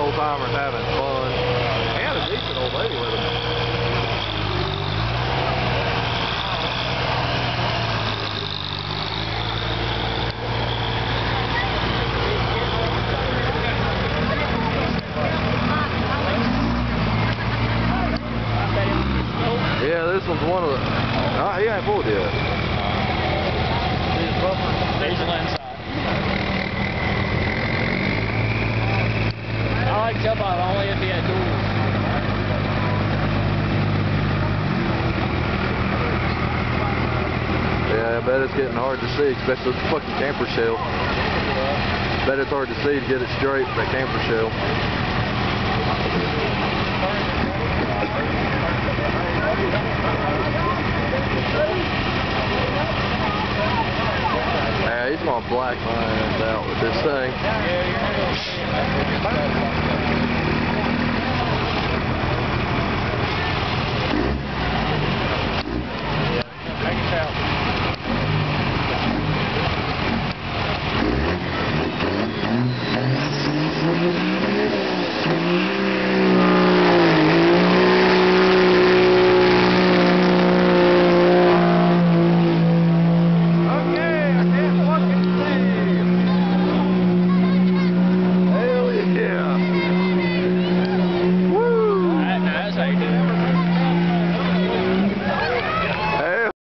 old timers having fun. And a decent old lady with them. Yeah, this one's one of the... Oh, he ain't pulled yet. Diesel inside. I like jump out only if he had doors. Yeah, I bet it's getting hard to see, especially with the fucking camper shell. Bet it's hard to see to get it straight with that camper shell. Yeah, he's going black my ass out with this thing.